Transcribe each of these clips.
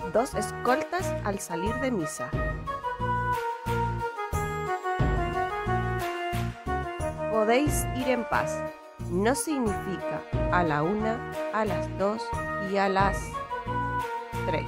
Dos escoltas al salir de misa. Podéis ir en paz. No significa a la 1, a las 2 y a las 3.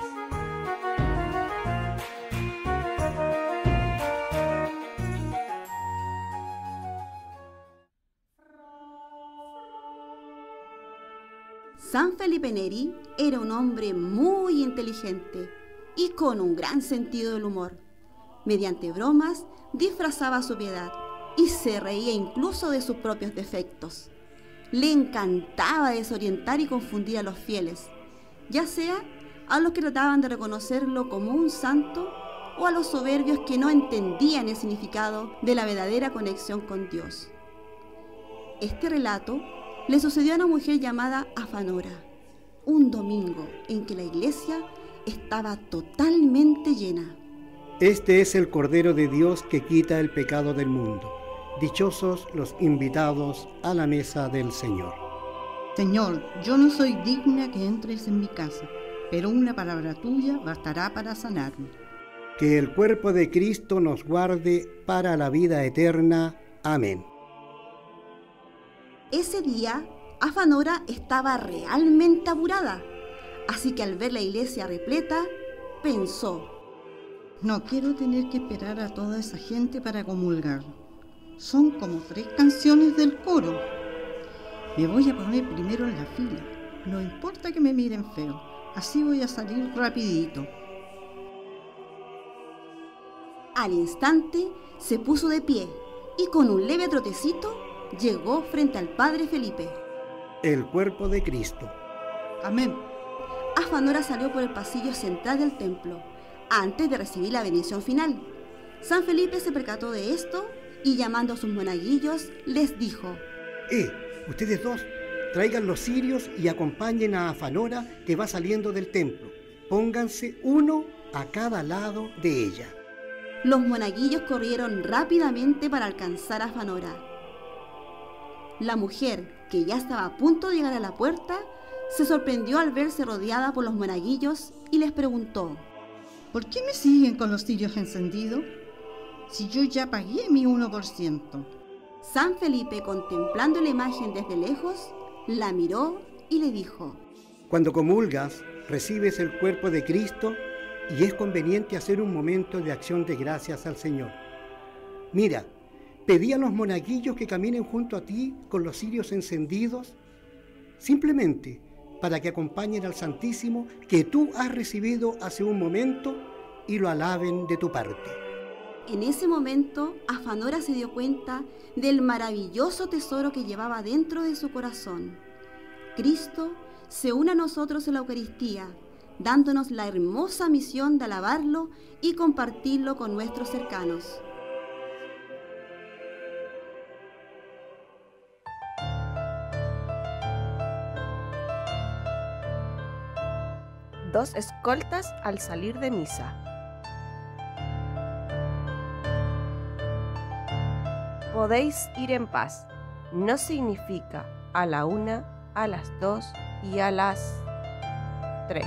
San Felipe Neri era un hombre muy inteligente y con un gran sentido del humor. Mediante bromas disfrazaba su piedad y se reía incluso de sus propios defectos. Le encantaba desorientar y confundir a los fieles, ya sea a los que trataban de reconocerlo como un santo o a los soberbios que no entendían el significado de la verdadera conexión con Dios. Este relato le sucedió a una mujer llamada Afanora, un domingo en que la iglesia estaba totalmente llena. Este es el Cordero de Dios que quita el pecado del mundo. Dichosos los invitados a la mesa del Señor. Señor, yo no soy digna que entres en mi casa, pero una palabra tuya bastará para sanarme. Que el cuerpo de Cristo nos guarde para la vida eterna. Amén. Ese día, Afanora estaba realmente apurada, así que al ver la iglesia repleta, pensó: no quiero tener que esperar a toda esa gente para comulgar. Son como 3 canciones del coro. Me voy a poner primero en la fila. No importa que me miren feo, así voy a salir rapidito. Al instante se puso de pie y con un leve trotecito llegó frente al padre Felipe. El cuerpo de Cristo. Amén. Afanora salió por el pasillo central del templo antes de recibir la bendición final. San Felipe se percató de esto y llamando a sus monaguillos les dijo: ustedes dos, traigan los cirios y acompañen a Afanora que va saliendo del templo. Pónganse uno a cada lado de ella. Los monaguillos corrieron rápidamente para alcanzar a Afanora. La mujer, que ya estaba a punto de llegar a la puerta, se sorprendió al verse rodeada por los monaguillos y les preguntó: ¿por qué me siguen con los cirios encendidos? Si yo ya pagué mi 1%. San Felipe, contemplando la imagen desde lejos, la miró y le dijo: cuando comulgas, recibes el cuerpo de Cristo y es conveniente hacer un momento de acción de gracias al Señor. Mira, pedí a los monaguillos que caminen junto a ti con los cirios encendidos, simplemente para que acompañen al Santísimo que tú has recibido hace un momento y lo alaben de tu parte. En ese momento, Afanora se dio cuenta del maravilloso tesoro que llevaba dentro de su corazón. Cristo se une a nosotros en la Eucaristía, dándonos la hermosa misión de alabarlo y compartirlo con nuestros cercanos. Dos escoltas al salir de misa. Podéis ir en paz. No significa a la 1, a las 2 y a las 3.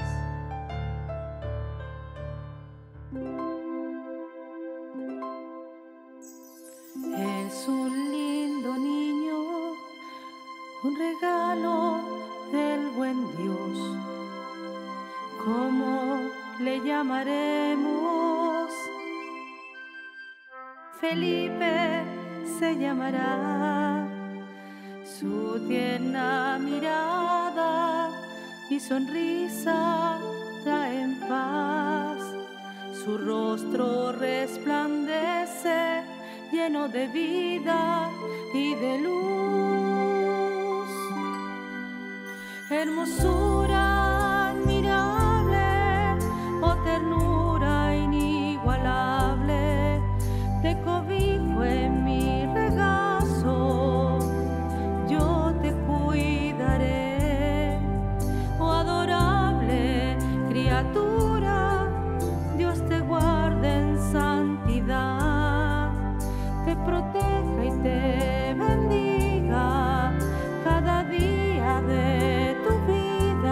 Es un lindo niño, un regalo del buen Dios. ¿Cómo le llamaremos? Felipe se llamará. Su tierna mirada y sonrisa traen paz. Su rostro resplandece lleno de vida y de luz. Hermosura admirable, oh ternura inigualable, te cobijo en mi regazo, yo te cuidaré, oh adorable criatura, Dios te guarde en santidad, te proteja y te bendiga cada día de tu vida.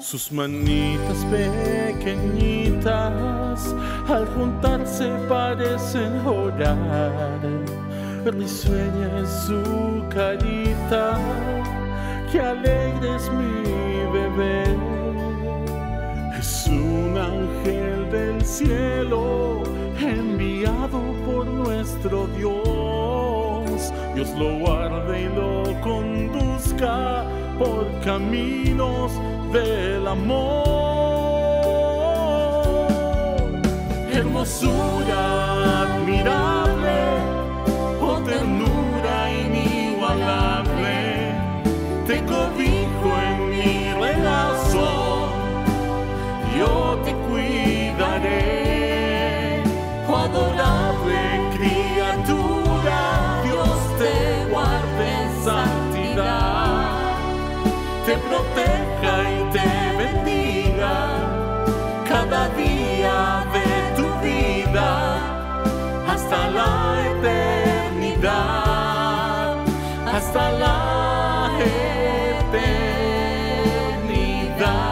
Sus manitas pequeñitas al juntarse parecen orar. Risueña es su carita, qué alegre es mi bebé. Es un ángel del cielo enviado por nuestro Dios. Dios lo guarde y lo conduzca por caminos del amor. Hermosura admirable, oh ternura inigualable, te cobijo en mi regazo, yo te cuidaré, oh adorable criatura, Dios te guarde en santidad, te proteja y te bendiga cada día de tu vida hasta la eternidad, hasta la eternidad.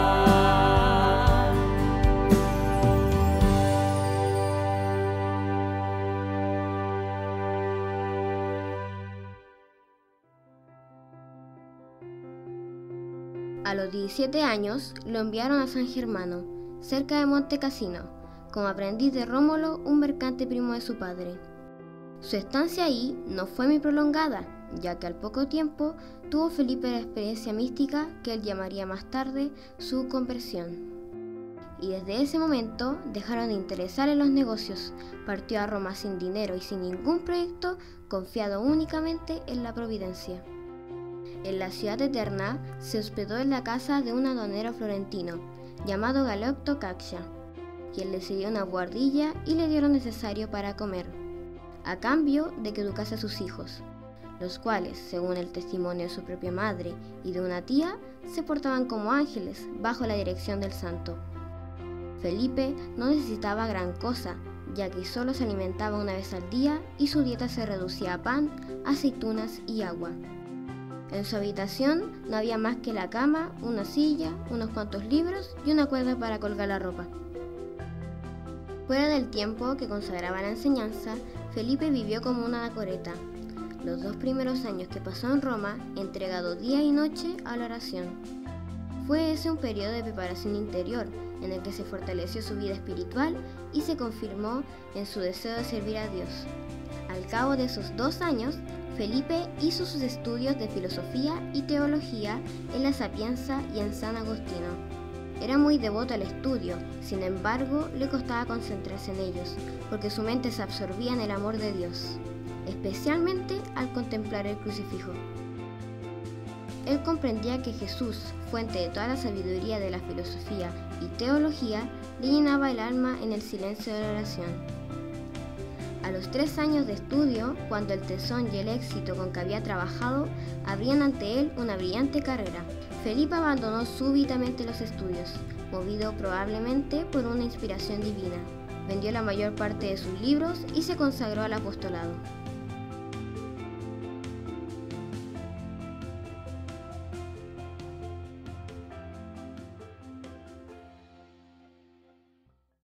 A los 17 años lo enviaron a San Germano, cerca de Monte Cassino, como aprendiz de Rómulo, un mercante primo de su padre. Su estancia ahí no fue muy prolongada, ya que al poco tiempo tuvo Felipe la experiencia mística que él llamaría más tarde su conversión. Y desde ese momento dejaron de interesar en los negocios, partió a Roma sin dinero y sin ningún proyecto, confiado únicamente en la providencia. En la ciudad eterna se hospedó en la casa de un aduanero florentino, llamado Galeotto Caccia, quien le cedió una buhardilla y le dio lo necesario para comer, a cambio de que educase a sus hijos, los cuales, según el testimonio de su propia madre y de una tía, se portaban como ángeles bajo la dirección del santo. Felipe no necesitaba gran cosa, ya que solo se alimentaba una vez al día y su dieta se reducía a pan, aceitunas y agua. En su habitación no había más que la cama, una silla, unos cuantos libros y una cuerda para colgar la ropa. Fuera del tiempo que consagraba a la enseñanza, Felipe vivió como una anacoreta. Los 2 primeros años que pasó en Roma, entregado día y noche a la oración. Fue ese un periodo de preparación interior, en el que se fortaleció su vida espiritual y se confirmó en su deseo de servir a Dios. Al cabo de esos 2 años, Felipe hizo sus estudios de filosofía y teología en la Sapienza y en San Agostino. Era muy devoto al estudio, sin embargo, le costaba concentrarse en ellos, porque su mente se absorbía en el amor de Dios, especialmente al contemplar el crucifijo. Él comprendía que Jesús, fuente de toda la sabiduría de la filosofía y teología, le llenaba el alma en el silencio de la oración. A los 3 años de estudio, cuando el tesón y el éxito con que había trabajado abrían ante él una brillante carrera, Felipe abandonó súbitamente los estudios, movido probablemente por una inspiración divina. Vendió la mayor parte de sus libros y se consagró al apostolado.